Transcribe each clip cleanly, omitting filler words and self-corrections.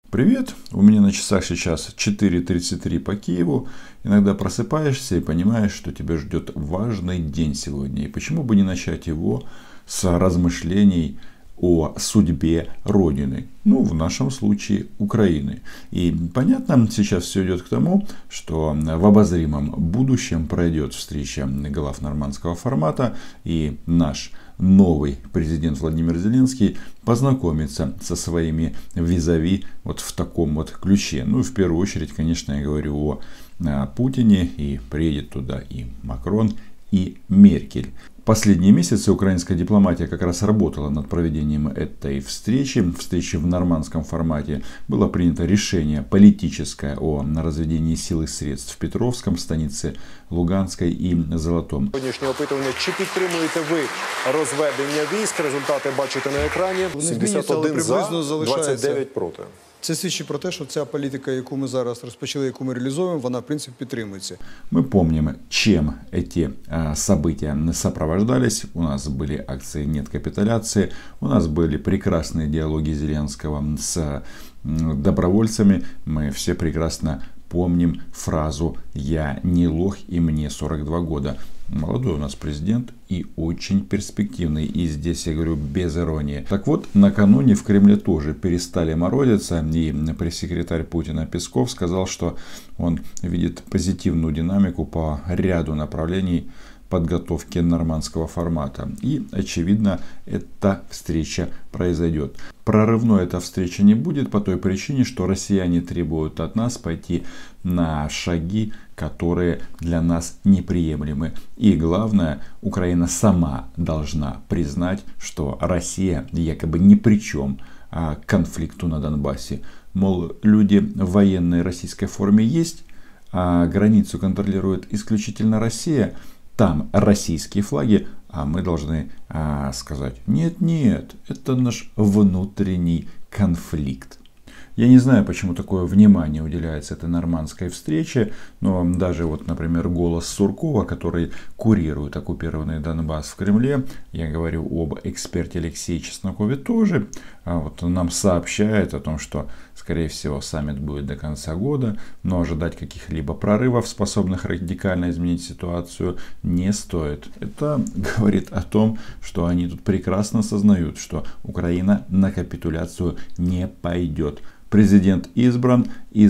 Привет, у меня на часах сейчас 4:33 по Киеву. Иногда просыпаешься и понимаешь, что тебя ждет важный день сегодня. И почему бы не начать его с размышлений о судьбе Родины. Ну, в нашем случае Украины. И понятно, сейчас все идет к тому, что в обозримом будущем пройдет встреча глав нормандского формата, и наш новый президент Владимир Зеленский познакомится со своими визави вот в таком вот ключе. Ну, в первую очередь, конечно, я говорю о Путине, и приедет туда и Макрон, и Меркель. Последние месяцы украинская дипломатия как раз работала над проведением этой встречи в нормандском формате. Было принято решение политическое о разведении сил и средств в Петровском, станице Луганской и Золотом. Сьогоднішнє опитування: чи підтримуєте ви розведення військ? Результати бачите на екрані. 71 за, 29 проти. Це свідчить про те, що ця політика, яку ми зараз розпочали, яку ми реалізуємо, вона в принципі підтримується. Мы помним, чем эти события сопровождались. У нас были акции «Нет капитуляции», у нас были прекрасные диалоги Зеленского с добровольцами. Мы все прекрасно помним фразу «Я не лох и мне 42 года». Молодой у нас президент и очень перспективный. И здесь я говорю без иронии. Так вот, накануне в Кремле тоже перестали морозиться. И пресс-секретарь Путина Песков сказал, что он видит позитивную динамику по ряду направлений подготовки нормандского формата. И, очевидно, эта встреча произойдет. Прорывной эта встреча не будет по той причине, что россияне требуют от нас пойти на шаги, которые для нас неприемлемы. И главное, Украина сама должна признать, что Россия якобы ни при чем к конфликту на Донбассе. Мол, люди в военной российской форме есть, а границу контролирует исключительно Россия. Там российские флаги, а мы должны сказать: нет, это наш внутренний конфликт. Я не знаю, почему такое внимание уделяется этой нормандской встрече, но даже вот, например, голос Суркова, который курирует оккупированный Донбасс в Кремле, я говорю об эксперте Алексее Чеснокове, тоже вот нам сообщает о том, что, скорее всего, саммит будет до конца года, но ожидать каких-либо прорывов, способных радикально изменить ситуацию, не стоит. Это говорит о том, что они тут прекрасно осознают, что Украина на капитуляцию не пойдет. Президент избран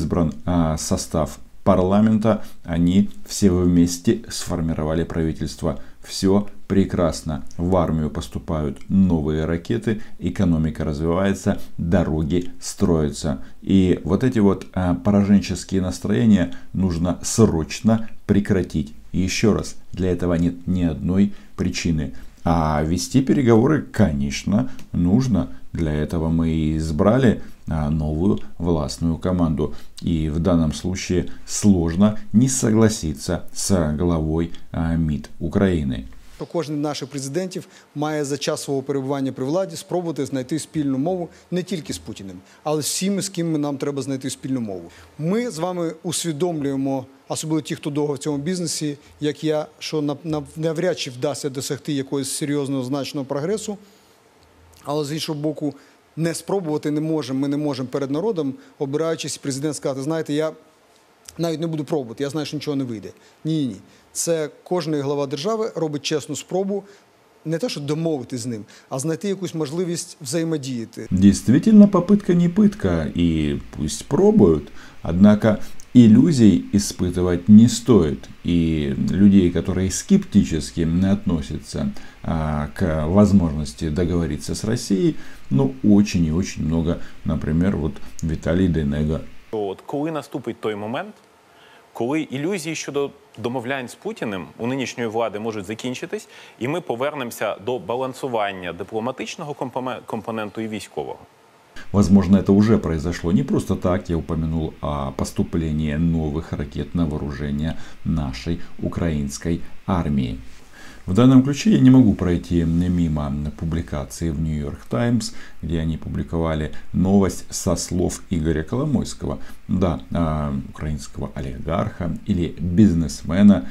состав парламента, они все вместе сформировали правительство. Все прекрасно. В армию поступают новые ракеты, экономика развивается, дороги строятся. И вот эти вот пораженческие настроения нужно срочно прекратить. И еще раз, для этого нет ни одной причины. А вести переговоры, конечно, нужно. Для этого мы и избрали новую властную команду. И в данном случае сложно не согласиться с главой МИД України. Кожен з наших президентів має за час свого перебування при владі спробувати знайти спільну мову не тільки з Путіним, але з всіми, з ким нам треба знайти спільну мову. Ми з вами усвідомлюємо, особливо ті, хто довго в цьому бізнесі, як я, що навряд чи вдасться досягти якогось серйозного, значного прогресу, але з іншого боку, не спробувати не можемо, ми не можемо перед народом, обираючись, президент сказати: знаєте, я навіть не буду пробувати, я знаю, що нічого не вийде. Ні. Це кожен глава держави робить чесну спробу не те, що домовитись з ним, а знайти якусь можливість взаємодіяти. Действительно, попытка не пытка, и пусть пробуют. Однако иллюзий испытывать не стоит. И людей, которые скептически относятся к возможности договориться с Россией, ну, очень и очень много. Например, вот Виталий Денега. От коли наступить той момент, коли ілюзії щодо домовлянь з Путіним у нинішньої влади можуть закінчитись, і ми повернемося до балансування дипломатичного компоненту і військового. Возможно, это уже произошло. Не просто так я упомянул о поступлении новых ракет на вооружение нашей украинской армии. В данном ключе я не могу пройти мимо публикации в New York Times, где они публиковали новость со слов Игоря Коломойского, да, украинского олигарха или бизнесмена,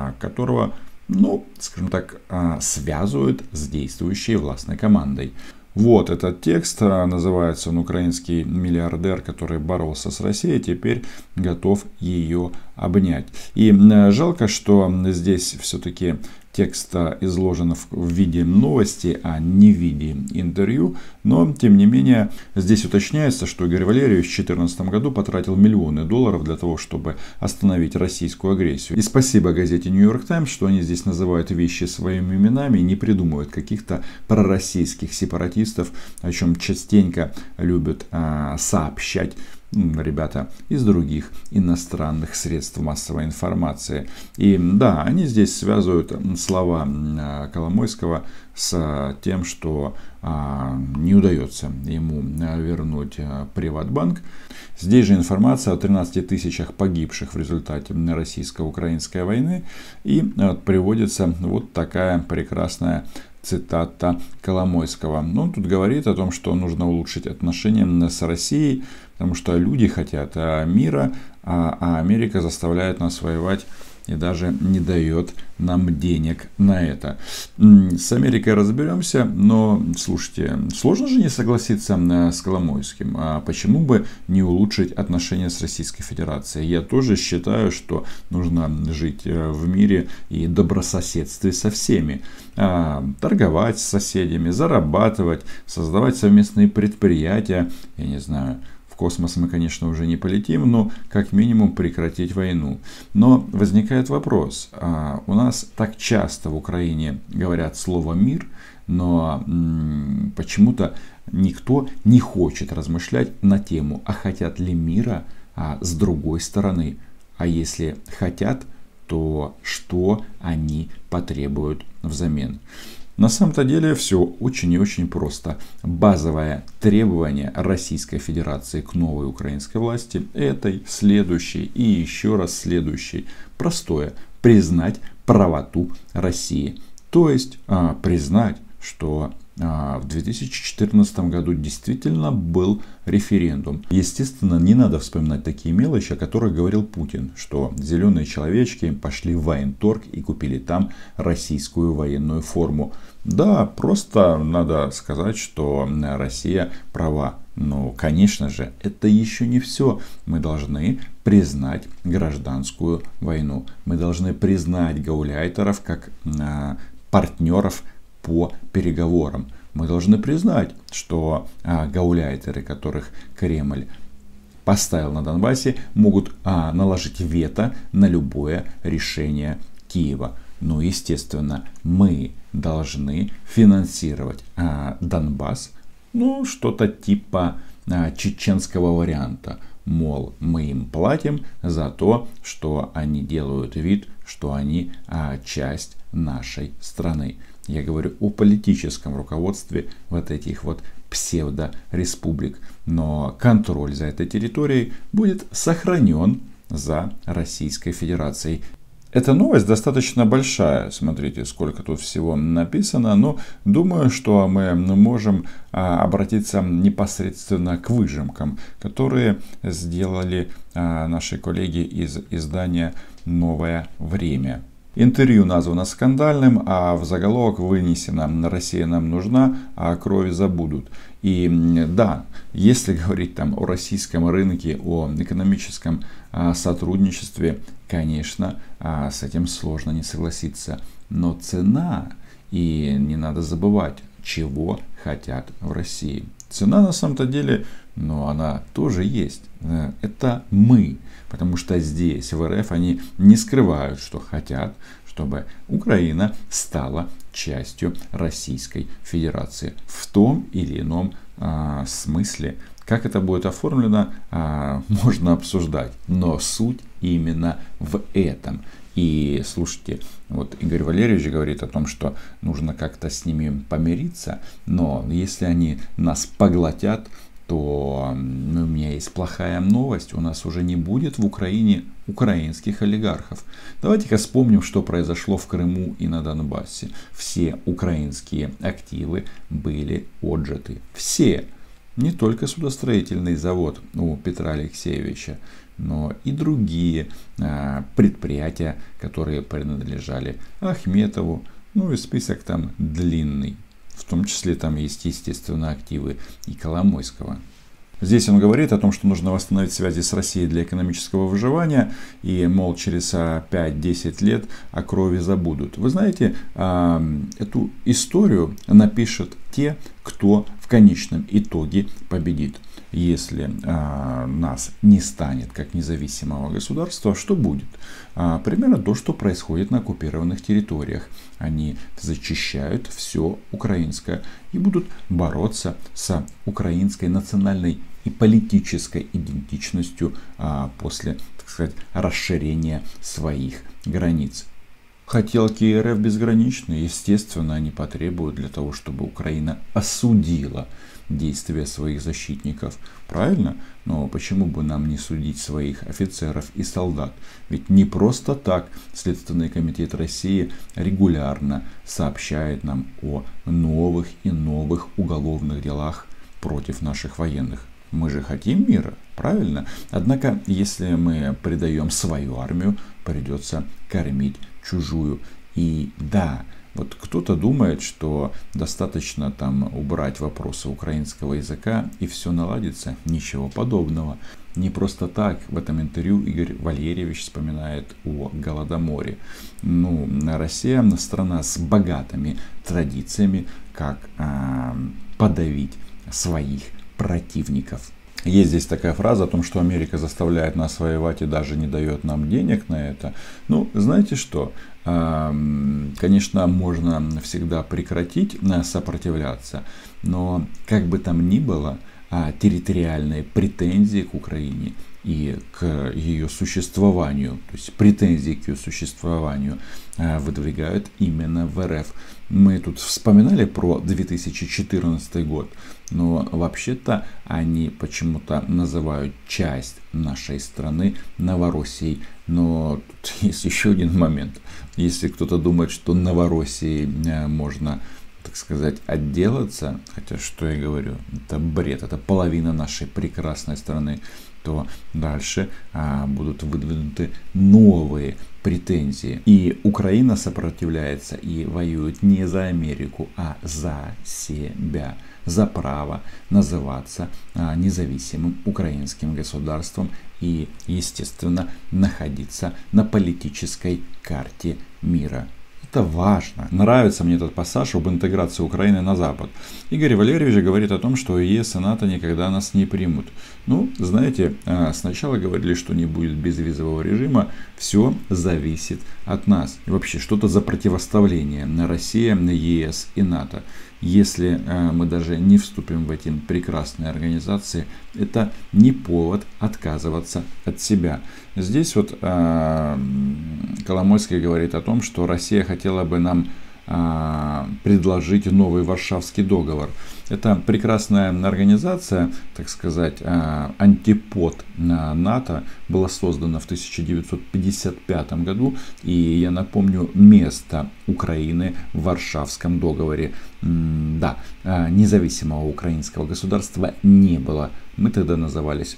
которого, ну, скажем так, связывают с действующей властной командой. Вот этот текст, называется он «Украинский миллиардер, который боролся с Россией, теперь готов ее обнять». И жалко, что здесь все-таки текст изложен в виде новости, а не в виде интервью. Но, тем не менее, здесь уточняется, что Игорь Валерьевич в 2014 году потратил миллионы долларов для того, чтобы остановить российскую агрессию. И спасибо газете New York Times, что они здесь называют вещи своими именами и не придумывают каких-то пророссийских сепаратистов, о чем частенько любят сообщать ребята из других иностранных средств массовой информации. И да, они здесь связывают слова Коломойского с тем, что не удается ему вернуть Приватбанк. Здесь же информация о 13 тысячах погибших в результате российско-украинской войны. И приводится вот такая прекрасная цитата Коломойского. Он тут говорит о том, что нужно улучшить отношения с Россией, потому что люди хотят мира, а Америка заставляет нас воевать и даже не дает нам денег на это. С Америкой разберемся, но, слушайте, сложно же не согласиться с Коломойским. А почему бы не улучшить отношения с Российской Федерацией? Я тоже считаю, что нужно жить в мире и добрососедстве со всеми. Торговать с соседями, зарабатывать, создавать совместные предприятия, я не знаю. В космос мы, конечно, уже не полетим, но как минимум прекратить войну. Но возникает вопрос. У нас так часто в Украине говорят слово «мир», но почему-то никто не хочет размышлять на тему, а хотят ли мира с другой стороны. А если хотят, то что они потребуют взамен? На самом-то деле все очень и очень просто. Базовое требование Российской Федерации к новой украинской власти, этой, следующей и еще раз следующей, простое: признать правоту России. То есть признать, что в 2014 году действительно был референдум. Естественно, не надо вспоминать такие мелочи, о которых говорил Путин, что зеленые человечки пошли в военторг и купили там российскую военную форму. Да, просто надо сказать, что Россия права. Но, конечно же, это еще не все. Мы должны признать гражданскую войну. Мы должны признать гауляйтеров как партнеров по переговорам. Мы должны признать, что гауляйтеры, которых Кремль поставил на Донбассе, могут наложить вето на любое решение Киева. Но, естественно, мы должны финансировать Донбасс, что-то типа чеченского варианта. Мол, мы им платим за то, что они делают вид, что они часть нашей страны. Я говорю о политическом руководстве вот этих вот псевдореспублик. Но контроль за этой территорией будет сохранен за Российской Федерацией. Эта новость достаточно большая. Смотрите, сколько тут всего написано. Но думаю, что мы можем обратиться непосредственно к выжимкам, которые сделали наши коллеги из издания «Новое время». Интервью названо скандальным, а в заголовок вынесено: «Россия нам нужна, а о крови забудут». И да, если говорить там о российском рынке, о экономическом сотрудничестве, конечно, с этим сложно не согласиться. Но цена, и не надо забывать, чего хотят в России. Цена на самом-то деле, она тоже есть. Это мы. Потому что здесь, в РФ, они не скрывают, что хотят, чтобы Украина стала частью Российской Федерации. В том или ином смысле. Как это будет оформлено, можно обсуждать. Но суть именно в этом. И слушайте, вот Игорь Валерьевич говорит о том, что нужно как-то с ними помириться. Но если они нас поглотят, то у меня есть плохая новость. У нас уже не будет в Украине украинских олигархов. Давайте-ка вспомним, что произошло в Крыму и на Донбассе. Все украинские активы были отжаты. Все. Не только судостроительный завод у Петра Алексеевича, но и другие предприятия, которые принадлежали Ахметову. И список там длинный. В том числе там есть, естественно, активы и Коломойского. Здесь он говорит о том, что нужно восстановить связи с Россией для экономического выживания, и, мол, через 5-10 лет о крови забудут. Вы знаете, эту историю напишут те, кто в конечном итоге победит. Если нас не станет как независимого государства, что будет? Примерно то, что происходит на оккупированных территориях. Они зачищают все украинское и будут бороться с украинской национальной и политической идентичностью после, так сказать, расширения своих границ. Хотелки РФ безграничны, естественно, они потребуют для того, чтобы Украина осудила действия своих защитников. Правильно? Но почему бы нам не судить своих офицеров и солдат? Ведь не просто так Следственный комитет России регулярно сообщает нам о новых и новых уголовных делах против наших военных. Мы же хотим мира, правильно? Однако, если мы предаем свою армию, придется кормить чужую. И да, вот кто-то думает, что достаточно там убрать вопросы украинского языка и все наладится. Ничего подобного. Не просто так в этом интервью Игорь Валерьевич вспоминает о Голодоморе. Россия страна с богатыми традициями, как подавить своих противников. Есть здесь такая фраза о том, что Америка заставляет нас воевать и даже не дает нам денег на это. Знаете что? Конечно, можно всегда прекратить сопротивляться, но как бы там ни было, территориальные претензии к Украине и к ее существованию, то есть претензии к ее существованию выдвигают именно в РФ. Мы тут вспоминали про 2014 год, но вообще-то они почему-то называют часть нашей страны Новороссией. Но тут есть еще один момент. Если кто-то думает, что Новороссией можно, так сказать, отделаться, хотя что я говорю, это бред, это половина нашей прекрасной страны, то дальше будут выдвинуты новые претензии. И Украина сопротивляется и воюет не за Америку, а за себя, за право называться независимым украинским государством и, естественно, находиться на политической карте мира. Это важно. Нравится мне этот пассаж об интеграции Украины на Запад. Игорь Валерьевич говорит о том, что ЕС и НАТО никогда нас не примут. Знаете, сначала говорили, что не будет безвизового режима. Все зависит от нас. И вообще, что-то за противоставление на Россия, на ЕС и НАТО. Если мы даже не вступим в эти прекрасные организации, это не повод отказываться от себя. Здесь вот Коломойский говорит о том, что Россия хотела бы нам предложить новый Варшавский договор. Это прекрасная организация, так сказать, антипод НАТО, была создана в 1955 году. И я напомню, место Украины в Варшавском договоре. Да, независимого украинского государства не было. Мы тогда назывались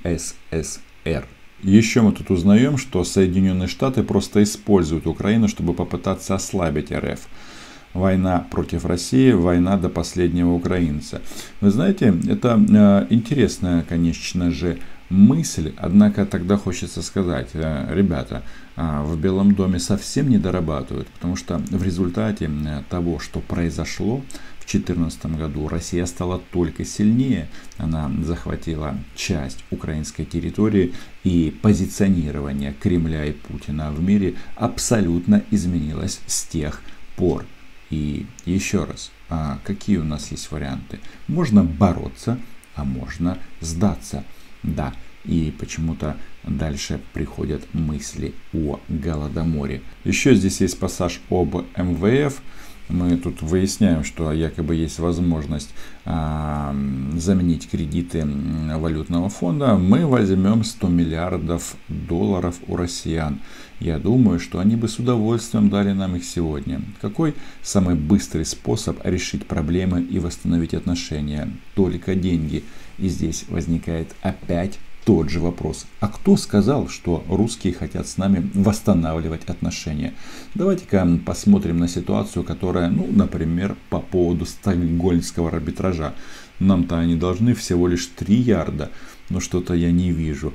УССР. Еще мы тут узнаем, что Соединенные Штаты просто используют Украину, чтобы попытаться ослабить РФ. Война против России, война до последнего украинца. Вы знаете, это интересная, конечно же, мысль, однако тогда хочется сказать, ребята, в Белом доме совсем не дорабатывают, потому что в результате того, что произошло в 2014 году, Россия стала только сильнее, она захватила часть украинской территории, и позиционирование Кремля и Путина в мире абсолютно изменилось с тех пор. И еще раз, какие у нас есть варианты? Можно бороться, а можно сдаться. Да, и почему-то дальше приходят мысли о Голодоморе. Еще здесь есть пассаж об МВФ. Мы тут выясняем, что якобы есть возможность заменить кредиты валютного фонда. Мы возьмем 100 миллиардов долларов у россиян. Я думаю, что они бы с удовольствием дали нам их сегодня. Какой самый быстрый способ решить проблемы и восстановить отношения? Только деньги. И здесь возникает опять тот же вопрос. А кто сказал, что русские хотят с нами восстанавливать отношения? Давайте-ка посмотрим на ситуацию, которая, например, по поводу стокгольмского арбитража. Нам-то они должны всего лишь 3 ярда. Но что-то я не вижу,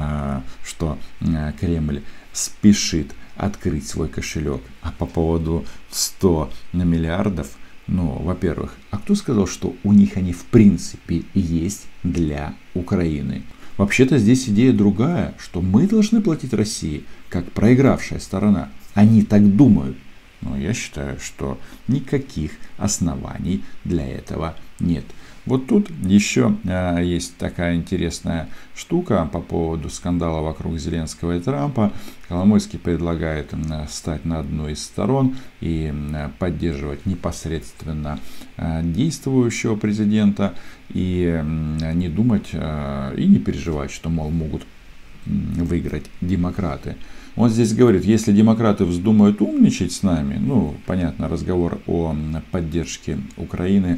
что Кремль спешит открыть свой кошелек. А по поводу 100 миллиардов, во-первых, а кто сказал, что у них они в принципе есть для Украины? Вообще-то здесь идея другая, что мы должны платить России как проигравшая сторона. Они так думают. Но я считаю, что никаких оснований для этого нет. Вот тут еще есть такая интересная штука по поводу скандала вокруг Зеленского и Трампа. Коломойский предлагает стать на одной из сторон и поддерживать непосредственно действующего президента и не думать и не переживать, что, мол, могут выиграть демократы. Он здесь говорит, если демократы вздумают умничать с нами, понятно, разговор о поддержке Украины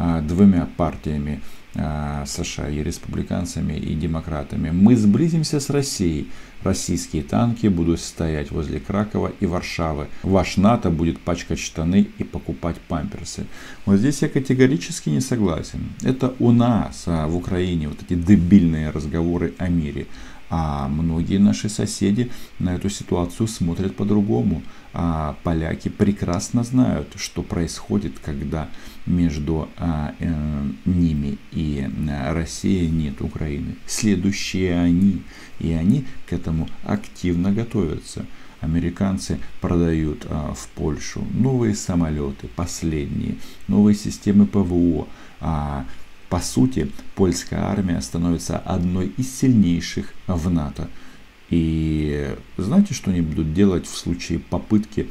2 партиями, США, и республиканцами, и демократами, мы сблизимся с Россией. Российские танки будут стоять возле Кракова и Варшавы. Ваш НАТО будет пачкать штаны и покупать памперсы. Вот здесь я категорически не согласен. Это у нас, в Украине, вот эти дебильные разговоры о мире. А многие наши соседи на эту ситуацию смотрят по-другому. А поляки прекрасно знают, что происходит, когда между ними и Россией нет Украины. Следующие они. И они к этому активно готовятся. Американцы продают в Польшу новые самолеты, последние, новые системы ПВО. По сути, польская армия становится одной из сильнейших в НАТО. И знаете, что они будут делать в случае попытки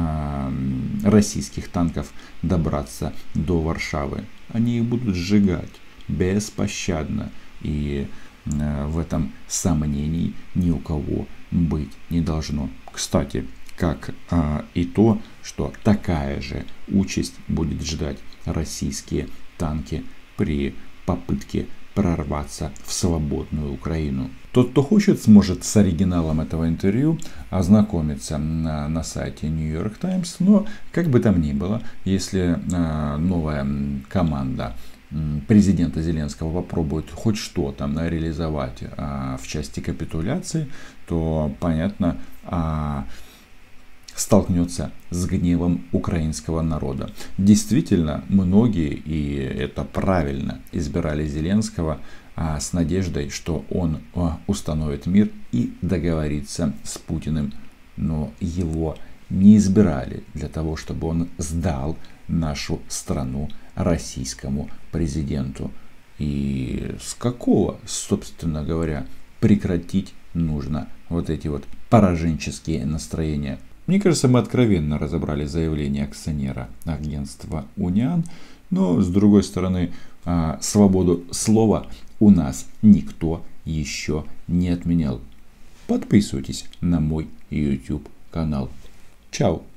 российских танков добраться до Варшавы? Они их будут сжигать беспощадно. И в этом сомнений ни у кого быть не должно. Кстати, как и то, что такая же участь будет ждать российские танки при попытке прорваться в свободную Украину. Тот, кто хочет, сможет с оригиналом этого интервью ознакомиться на сайте New York Times. Но, как бы там ни было, если новая команда президента Зеленского попробует хоть что-то реализовать в части капитуляции, то, понятно, столкнется с гневом украинского народа. Действительно, многие, и это правильно, избирали Зеленского с надеждой, что он установит мир и договорится с Путиным. Но его не избирали для того, чтобы он сдал нашу страну российскому президенту. И с какого, собственно говоря, прекратить нужно вот эти вот пораженческие настроения? Мне кажется, мы откровенно разобрали заявление акционера агентства Униан, но с другой стороны, свободу слова у нас никто еще не отменял. Подписывайтесь на мой YouTube канал. Чао!